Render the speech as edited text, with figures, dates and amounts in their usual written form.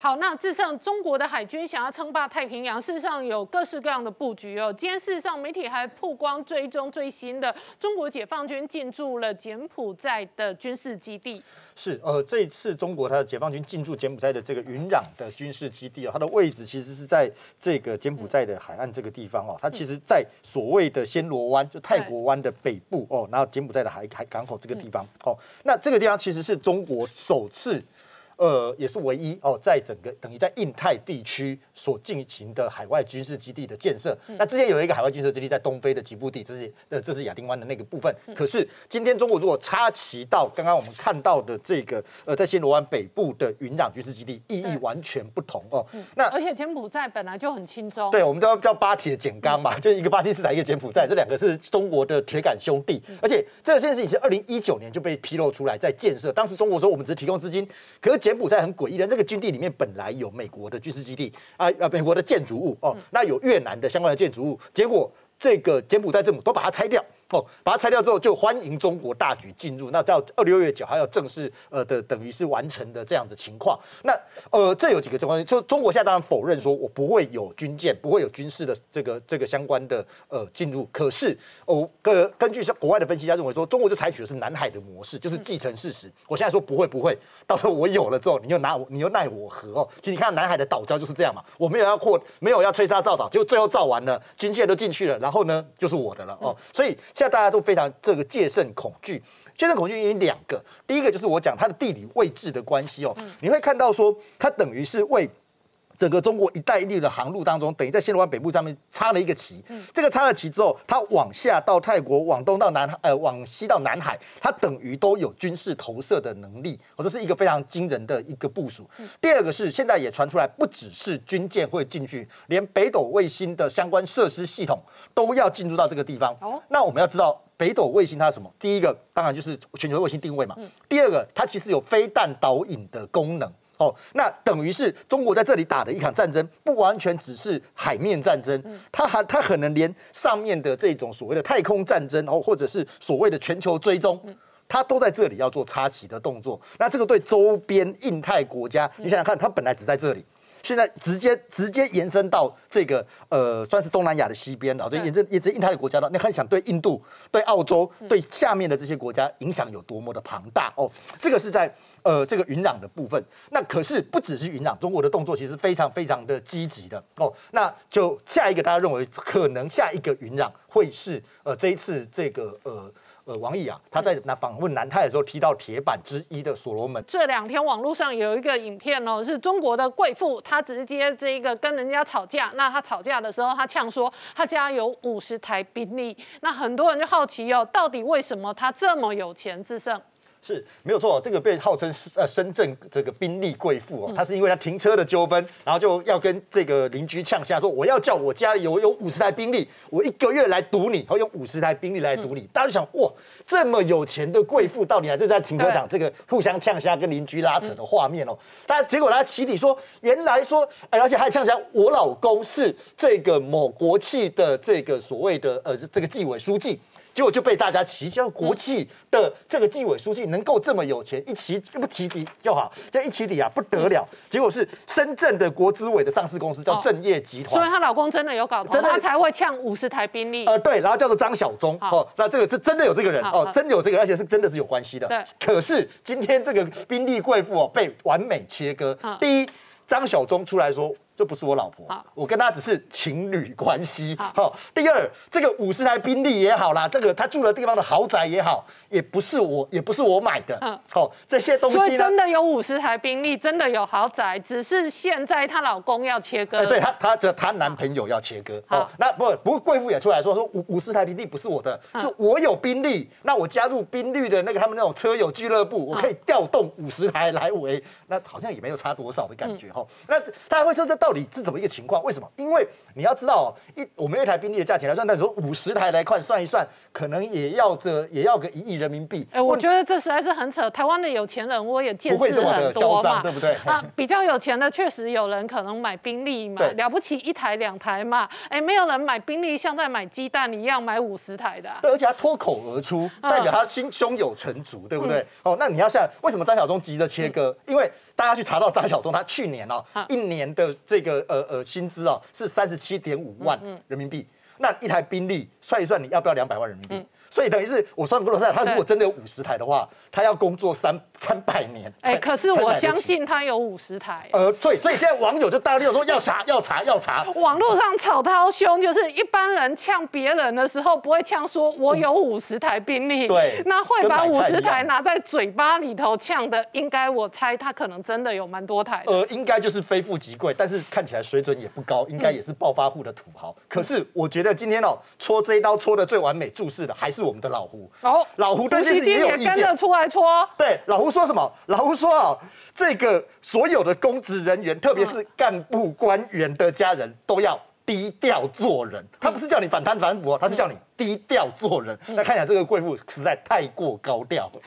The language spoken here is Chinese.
好，那事实上中国的海军想要称霸太平洋，事实上有各式各样的布局哦。今天事实上媒体还曝光追踪最新的中国解放军进驻了柬埔寨的军事基地。 是，这一次中国它的解放军进驻柬埔寨的这个云壤的军事基地哦，它的位置其实是在这个柬埔寨的海岸这个地方哦，它其实在所谓的暹罗湾，就泰国湾的北部哦，然后柬埔寨的海港口这个地方哦，那这个地方其实是中国首次。也是唯一哦，在整个等于在印太地区所进行的海外军事基地的建设。那之前有一个海外军事基地在东非的吉布地，这是亚丁湾的那个部分。可是今天中国如果插旗到刚刚我们看到的这个在暹罗湾北部的云壤军事基地，意义完全不同哦。那而且柬埔寨本来就很轻松， 对，我们叫巴铁简钢嘛，就是一个巴基斯坦，一个柬埔寨，这两个是中国的铁杆兄弟。而且这件事情是2019年就被披露出来，在建设。当时中国说我们只提供资金，可是柬埔寨很诡异的，这个军地里面本来有美国的军事基地美国的建筑物哦，那有越南的相关的建筑物，结果这个柬埔寨政府都把它拆掉。把它拆掉之后，就欢迎中国大举进入。那到26月9号要正式等于是完成的这样子情况。那这有几个情况，就中国现在当然否认说我不会有军舰，不会有军事的这个相关的进入。可是根据国外的分析家认为说，中国就采取的是南海的模式，就是既成事实。我现在说不会，到时候我有了之后，你又奈我何哦？其实你看南海的岛礁就是这样嘛，我没有要吹沙造岛，结果最后造完了，军舰都进去了，然后呢就是我的了哦。所以现在大家都非常这个戒慎恐惧。戒慎恐惧有两个，第一个就是我讲它的地理位置的关系哦，你会看到说它等于是为整个中国一带一路的航路当中，等于在暹罗湾北部上面插了一个旗。这个插了旗之后，它往下到泰国，往东到往西到南海，它等于都有军事投射的能力。这是一个非常惊人的一个部署。第二个是现在也传出来，不只是军舰会进去，连北斗卫星的相关设施系统都要进入到这个地方。那我们要知道。北斗卫星它是什么？第一个当然就是全球卫星定位嘛。第二个，它其实有飞弹导引的功能。那等于是中国在这里打的一场战争，不完全只是海面战争，它可能连上面的这种所谓的太空战争，或者是所谓的全球追踪。它都在这里要做插旗的动作，那这个对周边印太国家，你想想看，它本来只在这里，现在直接延伸到这个算是东南亚的西边了，就延伸印太的国家了。你很想对印度、对澳洲、对下面的这些国家影响有多么的庞大哦？这个是在这个云壤的部分。那可是不只是云壤，中国的动作其实非常非常的积极的哦。那就下一个大家认为可能下一个云壤会是这一次这个王毅啊，他在访问南太的时候提到铁板之一的所罗门。 这2天网络上有一个影片哦，是中国的贵妇，她直接这个跟人家吵架。那她吵架的时候，她呛说她家有50台宾利。那很多人就好奇哦，到底为什么她这么有钱？智胜。 是没有错，这个被号称深圳这个宾利贵妇哦，她是因为她停车的纠纷，然后就要跟这个邻居呛下，说我要叫我家里有50台宾利，我1个月来堵你，然后用50台宾利来堵你。大家就想哇，这么有钱的贵妇，到底这在停车场这个互相呛下跟邻居拉扯的画面哦。结果他起底说，原来说，而且还呛下我老公是这个某国企的这个所谓的这个纪委书记。结果就被大家奇笑，国企的这个纪委书记能够这么有钱，不起底就好，这一起底啊不得了。结果是深圳的国资委的上市公司叫正业集团， 所以她老公真的有搞头，真的她才会呛50台宾利。 对，然后叫做张晓忠那这个是真的有这个人真的有这个人，而且是真的是有关系的。可是今天这个宾利贵妇被完美切割。第一，张晓忠出来说。这不是我老婆，我跟她只是情侣关系。第二，这个50台宾利也好啦，这个她住的地方的豪宅也好，也不是我买的。这些东西呢， 所以真的有50台宾利，真的有豪宅，只是现在她老公要切割。 对，她男朋友要切割。那不过贵妇也出来说50台宾利不是我的，是我有宾利，那我加入宾利的他们那种车友俱乐部，我可以调动50台来为，那好像也没有差多少的感觉。那大家会说这到底是怎么一个情况？为什么？因为你要知道我们一台宾利的价钱来算，但是说50台来算一算，可能也要个1亿人民币。 我觉得这实在是很扯。台湾的有钱人我也见识不会这么的很多嘛， 对不对？ 比较有钱的确实有人可能买宾利嘛，了不起1台2台嘛，没有人买宾利像在买鸡蛋一样买50台的。 对，而且他脱口而出，代表他胸有成竹，对不对？那你要像为什么张晓忠急着切割？因为大家去查到张晓忠他去年1年的这个薪资是37.5万人民币，那一台宾利算一算，你要不要200万人民币？所以等于是我算过了，他如果真的有50台的话，他要工作300年。 可是我相信他有50台。 所以现在网友就大力说要查。 网络上吵得好凶，就是一般人呛别人的时候，不会呛说我有50台宾利， 对， 那会把50台拿在嘴巴里头呛的，应该我猜他可能真的有蛮多台的。 应该就是非富即贵，但是看起来水准也不高，应该也是暴发户的土豪。可是我觉得今天戳这一刀戳的最完美注释的还是我们的老胡。老胡对这件事也有意见， 跟着出来戳。 对，老胡说什么？老胡说这个所有的公职人员，特别是干部官员的家人，都要低调做人。他不是叫你反贪反腐他是叫你低调做人。那看起来这个贵妇实在太过高调。